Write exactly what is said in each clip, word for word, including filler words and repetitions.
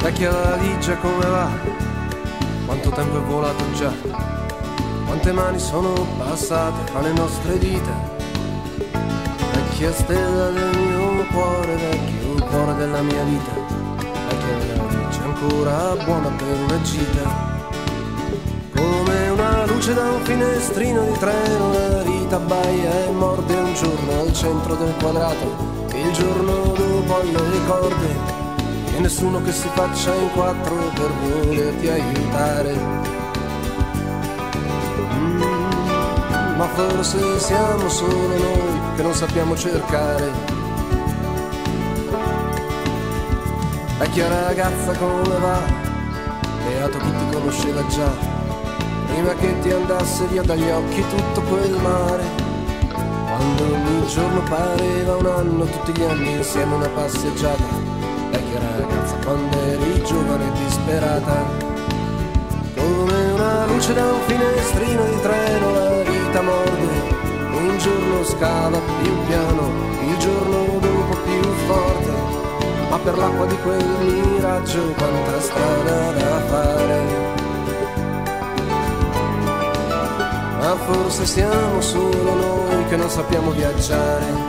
Vecchia valigia, come va? Quanto tempo è volato già? Quante mani sono passate fra le nostre dita? Vecchia stella del mio cuore, vecchio cuore della mia vita. Vecchia valigia ancora buona per una gita. Come una luce da un finestrino di treno, la vita abbaia e morde un giorno al centro del quadrato. Il giorno dopo alle corde e nessuno che si faccia in quattro per volerti aiutare. Mm, ma forse siamo solo noi che non sappiamo cercare. Vecchia ragazza, come va? Beato chi ti conosceva già, prima che ti andasse via dagli occhi tutto quel mare. Quando ogni giorno pareva un anno, tutti gli anni insieme una passeggiata. Vecchia ragazza, quando eri giovane e disperata. Come una luce da un finestrino di treno, la vita morde. Un giorno scava più piano, il giorno dopo più forte. Ma per l'acqua di quel miraggio quanta strada da fare. Ma forse siamo solo noi che non sappiamo viaggiare.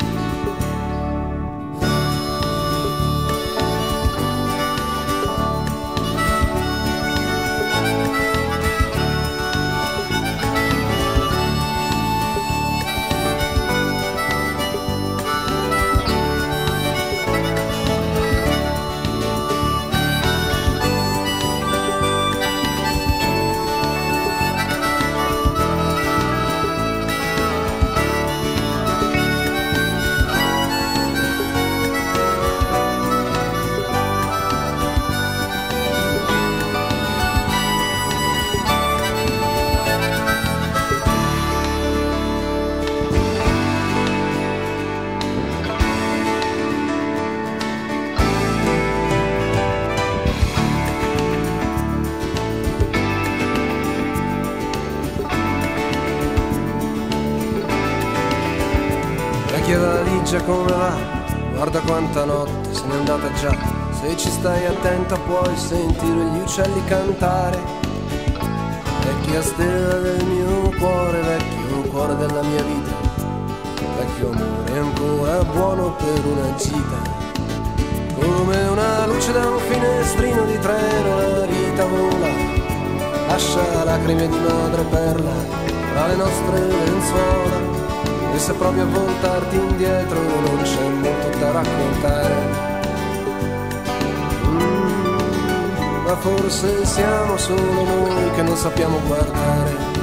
Vecchia valigia, come va? Guarda quanta notte se n'è andata già. Se ci stai attenta puoi sentire gli uccelli cantare. Vecchia stella del mio cuore, vecchio cuore della mia vita. Vecchio amore ancora buono per una gita. Come una luce da un finestrino di treno, la vita vola, lascia lacrime di madreperla tra le nostre lenzuola. E se provi a voltarti indietro non c'è molto da raccontare. Mm, ma forse siamo solo noi che non sappiamo guardare.